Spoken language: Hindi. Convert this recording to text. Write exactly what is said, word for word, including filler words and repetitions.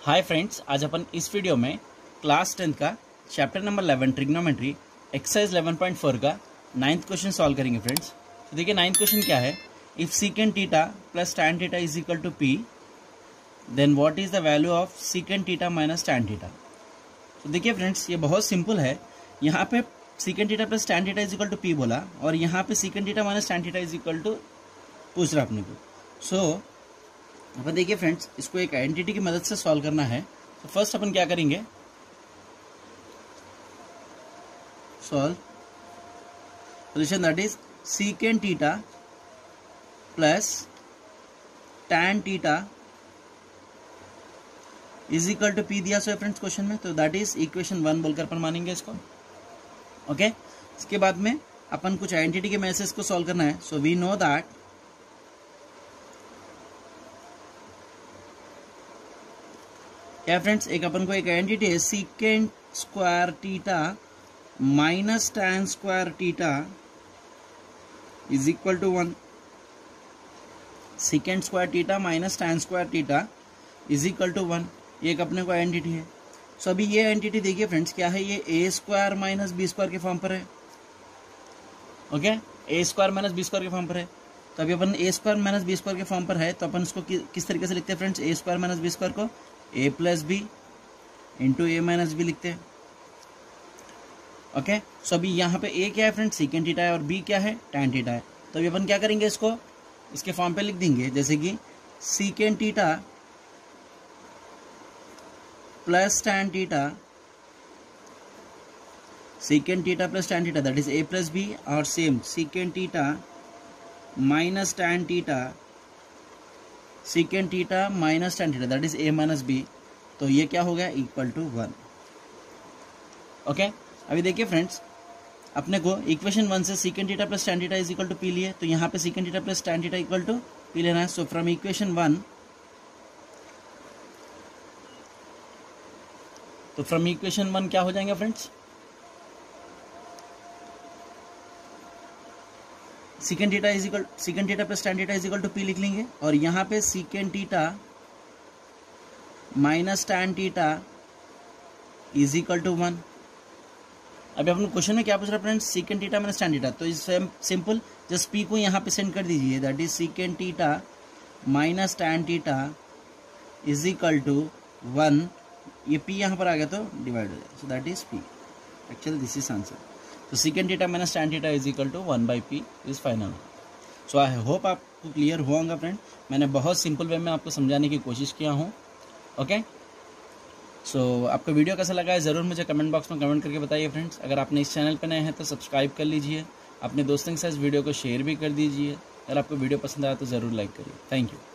हाय फ्रेंड्स, आज अपन इस वीडियो में क्लास टेंथ का chapter number eleven trigonometry exercise eleven point four का नाइन्थ क्वेश्चन सॉल्व करेंगे फ्रेंड्स। तो देखिए नाइन्थ क्वेश्चन क्या है, if secant theta plus tan theta is equal to P then what is the value of secant theta minus tan theta. तो देखिए फ्रेंड्स, ये बहुत सिंपल है। यहाँ पे secant theta plus tan theta is equal to P बोला और यहाँ पे secant theta minus tan theta is equal to पूछ रहा अपने को। सो so, अपन देखिए फ्रेंड्स, इसको एक आइडेंटिटी की मदद से सॉल्व करना है। तो फर्स्ट अपन क्या करेंगे, solve solution that is secant theta plus tan theta is equal to P दिया सो फ्रेंड्स क्वेश्चन में, तो दैट इज इक्वेशन वन बोलकर अपन मानेंगे इसको। Okay okay? इसके बाद में अपन कुछ आइडेंटिटी के मैसेज को सॉल्व करना है। सो वी नो दैट क्या फ्रेंड्स, एक अपन को एक आइडेंटिटी है secant square theta minus tan square theta is equal to one. Secant square theta minus tan square theta is equal to one, ये एक अपने को आइडेंटिटी है। सो अभी ये आइडेंटिटी देखिए फ्रेंड्स, क्या है, ये A square minus B square के फॉर्म पर है। Okay, A square minus B square के फॉर्म पर है। तो अभी अपन A square minus B square के फॉर्म पर है, तो अपन इसको कि, किस तरीके से लिखते हैं friends, A square minus B square को A plus B into A minus B लिखते हैं। ओके, सो अभी यहाँ पे ए क्या है फ्रेंड्स, सीकेंट थीटा है और बी क्या है, टैन थीटा है। तो अभी अपन क्या करेंगे, इसको इसके फॉर्म पे लिख देंगे, जैसे कि secant theta plus tan theta, secant theta plus tan theta that is A plus B, और same secant theta minus tan theta, secant theta minus tan theta that is A minus B. तो ये क्या हो गया, इक्वल टू वन। ओके, अभी देखिए फ्रेंड्स, अपने को इक्वेशन वन से secant theta plus tan theta is equal to P लिए, तो यहाँ पे secant theta plus tan theta equal to P लेना है। सो फ्रॉम इक्वेशन वन, तो फ्रॉम इक्वेशन वन क्या हो जाएंगे friends, secant theta is equal secant theta plus tan theta is equal to P लिख लेंगे, और यहाँ पे secant theta minus tan theta is equal to one. अभी अपन क्वेश्चन में क्या पूछ रहा है friends, secant theta minus tan theta, तो इस सिंपल जस्ट पी को यहाँ पे सेंड कर दीजिए, that is secant theta minus tan theta is equal to one. ये पी यहाँ पर आ गया तो डिवाइड हो जाए, so that is P. Actually this is answer. तो secant theta minus tan theta is equal to one by P is final. So I hope आपको क्लियर होगा फ्रेंड। मैंने बहुत सिंपल वे में आपको समझाने की कोशिश किया हूँ। ओके, सो आपको वीडियो कैसा लगा है ज़रूर मुझे कमेंट बॉक्स में कमेंट करके बताइए फ्रेंड्स। अगर आपने इस चैनल पर नए हैं तो सब्सक्राइब कर लीजिए, अपने दोस्तों के साथ वीडियो को शेयर भी कर दीजिए। अगर आपको वीडियो पसंद आया तो ज़रूर लाइक करिए। Thank you.